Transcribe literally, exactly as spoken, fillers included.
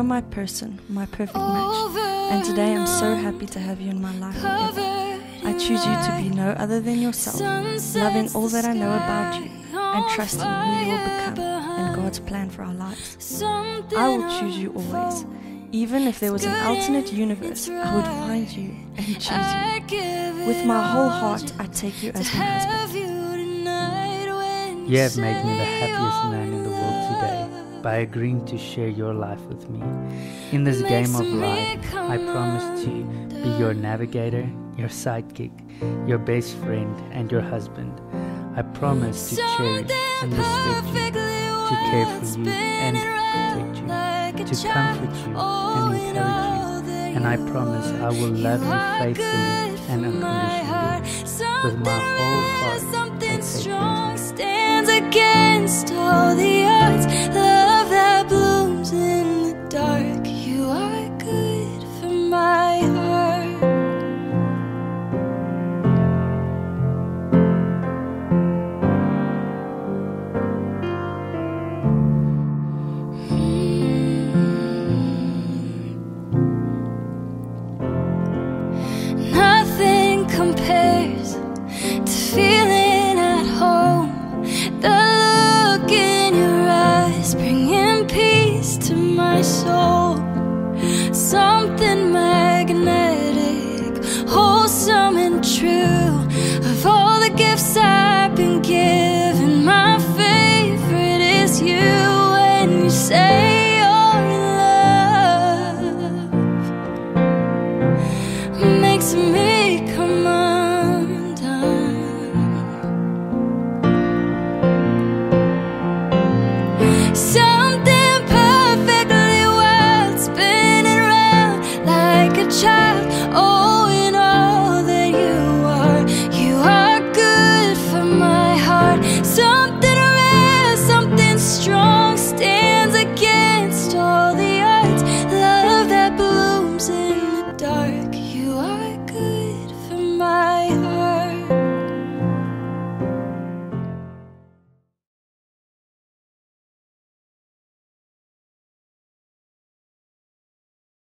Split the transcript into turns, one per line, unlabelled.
are my person, my perfect match, and today I'm so happy to have you in my life forever. I choose you to be no other than yourself, loving all that I know about you, and trusting who you will become and God's plan for our lives. I will choose you always. Even if there was an alternate universe, I would find you and choose you. With my whole heart, I take you as my husband.
You have made me the happiest man in the world today by agreeing to share your life with me. In this game of life, I promise to be your navigator, your sidekick, your best friend, and your husband. I promise to cherish and respect you, to care for you and protect you, to comfort you and encourage you, and I promise I will love you faithfully and unconditionally. With my whole heart, I take you.
Stands against all the odds, love that blooms in the dark. You are good for my heart. Mm. Nothing compares to feeling at home. The look in your eyes bringing peace to my soul. Something magnetic, wholesome and true. Of all the gifts I've been given, my favorite is you. When you say your love makes me come undone. Something perfectly wild, spinning round like a child.